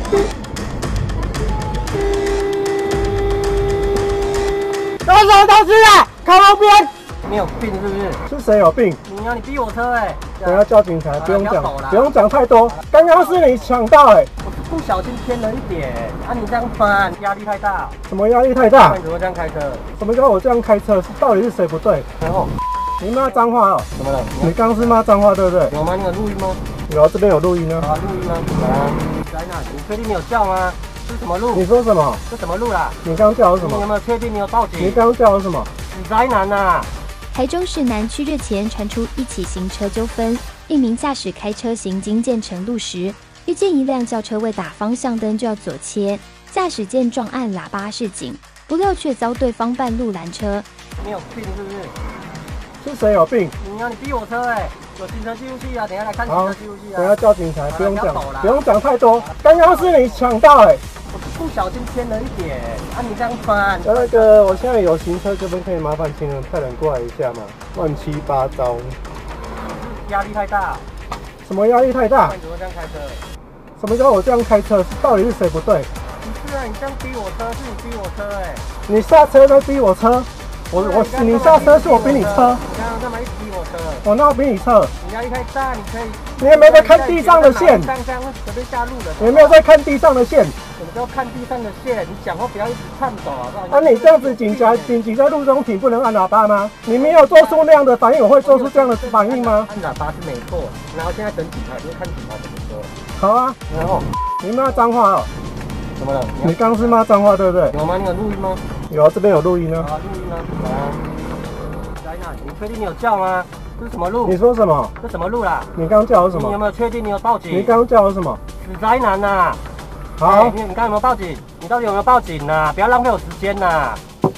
搞什么东西啊？靠旁边！ 你有病是不是？ 是谁有病？ 你啊，你逼我车哎！ 我要叫警察，不用讲， 不不用讲太多。刚刚是你抢到哎， 我不小心偏了一点，啊，你这样翻，压力太大。 什么压力太大？ 你怎么这样开车？ 什么叫我这样开车？到底是谁不对？ 然后你骂脏话哦？ 怎么了？ 你刚是骂脏话对不对？ 有吗？你有录音吗？ 有啊，这边有录音啊。 啊，录音吗？啊，在哪？你确定你有叫吗？这是什么路？ 你说什么？ 这什么路啦？ 你刚叫我什么？ 你有没有确定你有报警？ 你刚叫我什么？ 死宅男呐！ 台中市南区日前传出一起行车纠纷，一名驾驶开车行经建成路时，遇见一辆轿车未打方向灯就要左切，驾驶见状按喇叭示警，不料却遭对方半路拦车。 你有病是不是？ 是谁有病？ 你啊，你逼我车哎！有行车记录器啊，等一下来看行车记录器啊。 我要叫警察，不用讲， 不不用讲太多。刚刚是你抢到哎， 我不小心偏了一点，啊，你这样翻。 那个，我现在有行车纠纷，可以麻烦请人派人过来一下吗？乱七八糟。 压力太大。 什么压力太大？ 你怎么这样开车？ 什么叫我这样开车？到底是谁不对？ 不是啊，你这样逼我车，是你逼我车哎。 你下车都逼我车，你下车是我逼你车。 你刚刚干嘛一直逼我车？ 我哪有逼你车？ 你压力太大，你可以。 你有没有在看地上的线？ 上会随便下路的。 你有没有在看地上的线？ 什么叫看地上的线？你讲话不要一直颤抖啊！ 啊，你这样子紧急在路中停，不能按喇叭吗？你没有做出那样的反应，我会做出这样的反应吗？ 按喇叭是没错，然后现在等警察，就看警察怎么说。 好啊， 然后你骂脏话哦？ 怎么了？ 你刚是骂脏话对不对？ 有吗？你有录音吗？ 有啊，这边有录音啊。 啊，录音啊。啊，在哪？你确定你有叫吗？这是什么路？ 你说什么？ 这什么路啦？ 你刚叫我什么？ 你有没有确定你有报警？ 你刚叫我什么？ 死宅男呐！ 好， 你刚刚有没有报警？你到底有没有报警呐？不要浪费我时间呐！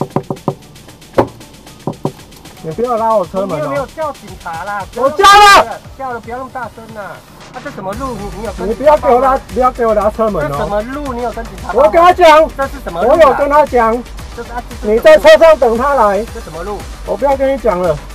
你不要拉我车门哦！ 你有没有叫警察啦？ 我叫了， 叫了，不要那么大声呐！啊，这什么路？你有跟？ 你不要给我拉车门哦！ 这什么路？你有跟警察？ 我跟他讲， 这是什么路？ 我有跟他讲， 这是你在车上等他来。 这什么路？ 我不要跟你讲了。